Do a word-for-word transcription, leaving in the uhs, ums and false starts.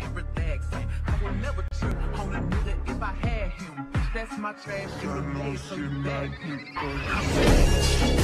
and relaxing. I would never trip on a nigga if I had him. That's my trash in the bed, so you back.